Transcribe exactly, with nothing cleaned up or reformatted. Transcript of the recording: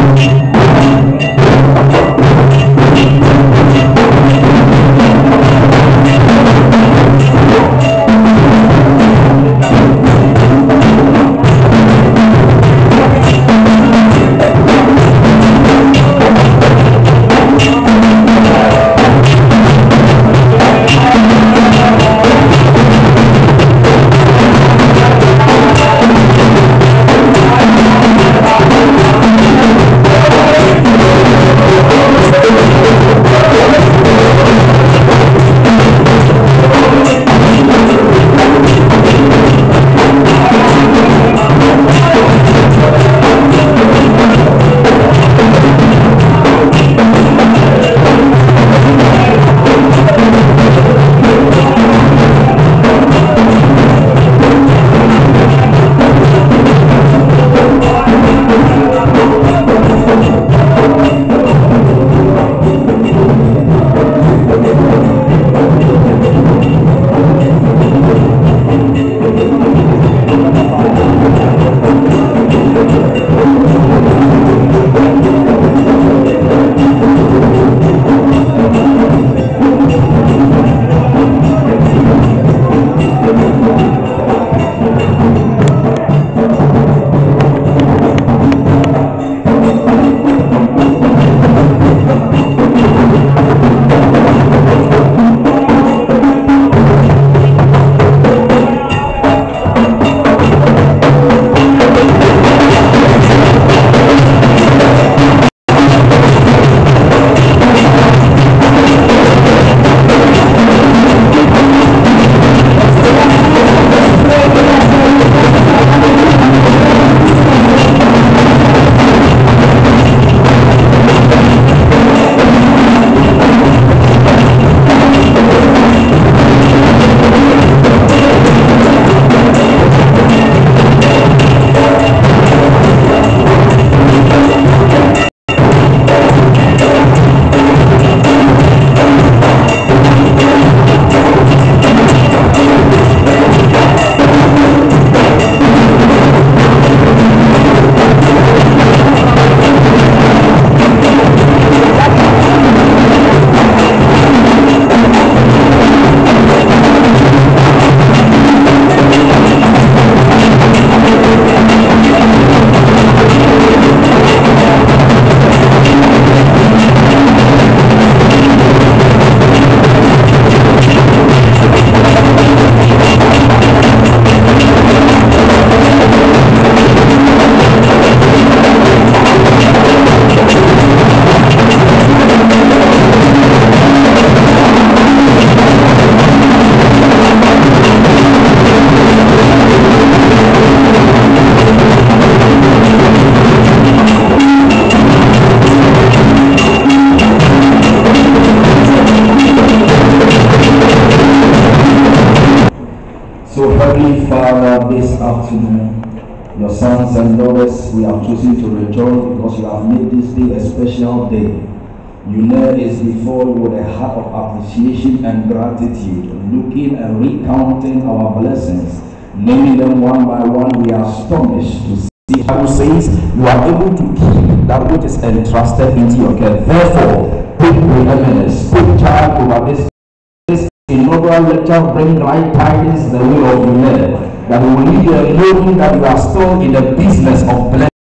Heavenly Father, this afternoon, your sons and daughters, we have chosen to rejoice because you have made this day a special day. U E N R is before you with a heart of appreciation and gratitude, looking and recounting our blessings, naming them one by one. We are astonished to see. The Bible says you are able to keep that which is entrusted into your care. Therefore, take preeminence, take charge over this. This inaugural lecture bring right tidings the way of U E N R, that we will leave you knowing that you are still in the business of blessing.